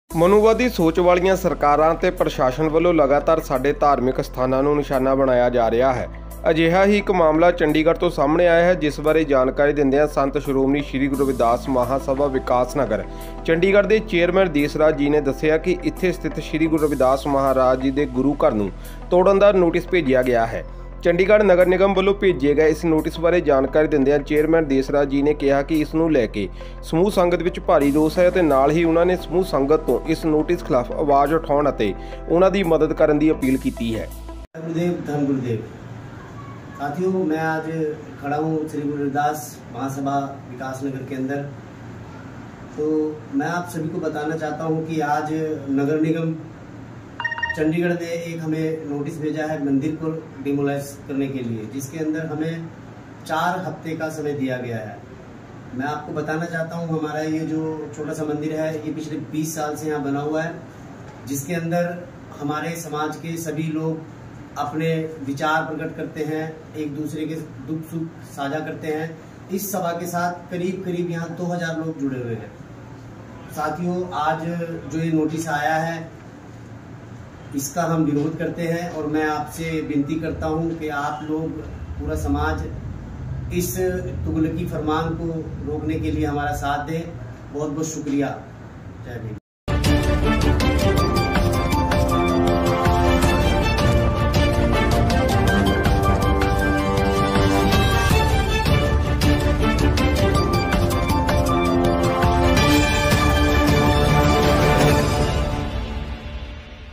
ਮਨੁਵਾਦੀ ਸੋਚ ਵਾਲੀਆਂ ਸਰਕਾਰਾਂ ਤੇ ਪ੍ਰਸ਼ਾਸਨ ਵੱਲੋਂ ਲਗਾਤਾਰ ਸਾਡੇ ਧਾਰਮਿਕ ਸਥਾਨਾਂ ਨੂੰ ਨਿਸ਼ਾਨਾ ਬਣਾਇਆ ਜਾ ਰਿਹਾ ਹੈ। ਅਜਿਹਾ ਹੀ ਇੱਕ ਮਾਮਲਾ ਚੰਡੀਗੜ੍ਹ ਤੋਂ ਸਾਹਮਣੇ ਆਇਆ ਹੈ, ਜਿਸ ਬਾਰੇ ਜਾਣਕਾਰੀ ਦਿੰਦਿਆਂ ਸੰਤ ਸ਼੍ਰੋਮਣੀ ਸ੍ਰੀ ਗੁਰੂ ਰਵਿਦਾਸ ਮਹਾਸਭਾ ਵਿਕਾਸ ਨਗਰ ਚੰਡੀਗੜ੍ਹ ਦੇ ਚੇਅਰਮੈਨ ਦੇਸਰਾਜ ਜੀ ਨੇ ਦੱਸਿਆ ਕਿ ਇੱਥੇ ਸਥਿਤ ਸ੍ਰੀ ਗੁਰੂ ਰਵਿਦਾਸ ਮਹਾਰਾਜ ਜੀ ਦੇ ਗੁਰੂ ਘਰ ਨੂੰ ਤੋੜਨ ਦਾ ਨੋਟਿਸ ਭੇਜਿਆ ਗਿਆ ਹੈ। ਚੰਡੀਗੜ੍ਹ ਨਗਰ ਨਿਗਮ ਵੱਲੋਂ ਭੇਜੇ ਗਏ ਇਸ ਨੋਟਿਸ ਬਾਰੇ ਜਾਣਕਾਰੀ ਦਿੰਦਿਆਂ ਚੇਅਰਮੈਨ ਦੇਸਰਾਜ ਜੀ ਨੇ ਕਿਹਾ ਕਿ ਇਸ ਨੂੰ ਲੈ ਕੇ ਸਮੂਹ ਸੰਗਤ ਵਿੱਚ ਭਾਰੀ ਰੋਸ ਹੈ ਅਤੇ ਨਾਲ ਹੀ ਉਹਨਾਂ ਨੇ ਸਮੂਹ ਸੰਗਤ ਤੋਂ ਇਸ ਨੋਟਿਸ ਖਿਲਾਫ ਆਵਾਜ਼ ਉਠਾਉਣ ਅਤੇ ਉਹਨਾਂ ਦੀ ਮਦਦ ਕਰਨ ਦੀ अपील की है। गुरुदेव धन गुरुदेव। साथियों, मैं आज खड़ा हूँ श्री गुरु रविदास महासभा विकास नगर के अंदर। तो मैं आप सभी को बताना चाहता हूँ कि आज नगर निगम चंडीगढ़ ने एक हमें नोटिस भेजा है मंदिर को डिमोलाइज करने के लिए, जिसके अंदर हमें 4 हफ्ते का समय दिया गया है। मैं आपको बताना चाहता हूँ, हमारा ये जो छोटा सा मंदिर है ये पिछले 20 साल से यहाँ बना हुआ है, जिसके अंदर हमारे समाज के सभी लोग अपने विचार प्रकट करते हैं, एक दूसरे के दुख सुख साझा करते हैं। इस सभा के साथ करीब करीब यहाँ 2000 लोग जुड़े हुए हैं। साथियों, आज जो ये नोटिस आया है इसका हम विरोध करते हैं और मैं आपसे विनती करता हूं कि आप लोग पूरा समाज इस तुगलकी फरमान को रोकने के लिए हमारा साथ दें। बहुत बहुत शुक्रिया। जय भीम।